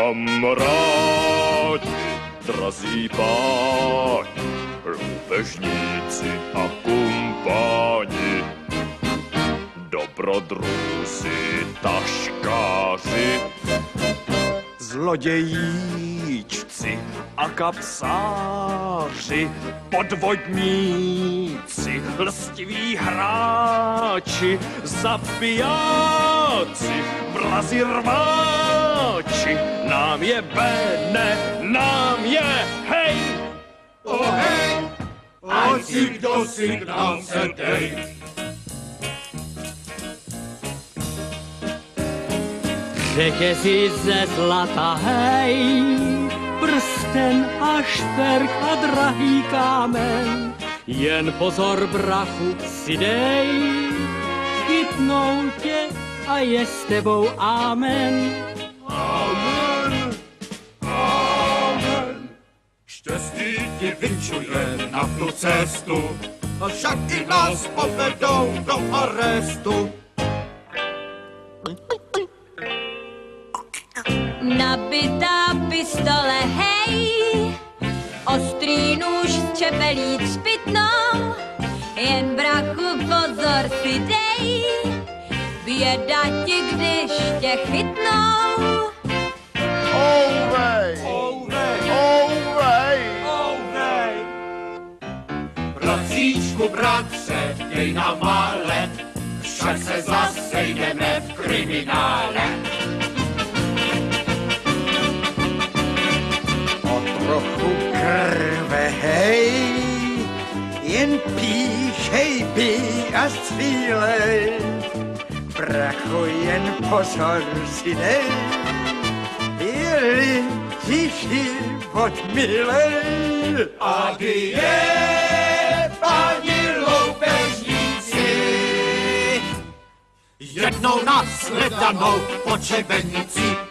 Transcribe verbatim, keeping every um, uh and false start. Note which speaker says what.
Speaker 1: kamarádi, drazí páni, loupežníci a kumpáni, dobrodruzi, taškáři, zlodějíčci a kapsáři, podvodníci, lstiví hráči, zabijáci, vrazi rváči, nám je bene, nám je hej!
Speaker 2: O hej, ať si kdo si k nám se dej.
Speaker 3: Řetězy ze zlata, hej, prsten a šperk a drahý kámen. Jen pozor, brachu, si dej, chytnou tě a je s tebou amen.
Speaker 2: Amen, amen. Štěstí ti vyčuje na tu cestu, a však i nás povedou do arestu.
Speaker 4: Nabitá pistole, hej, ostrý nůž z čepelíc špitnou, jen brachu pozor si dej, běda ti, když tě chytnou.
Speaker 2: Ouvej, ouvej, ouvej, ouvej. Bratříčku, bratře, dej nám mále, však se zase jdeme v kriminále.
Speaker 5: Trochu krve, hej, jen píšej, pí a střílej. Brachu, jen pozor si dej, je-li ti život milej.
Speaker 2: Adie, páni loupežníci, jednou na sledanou po čebenici.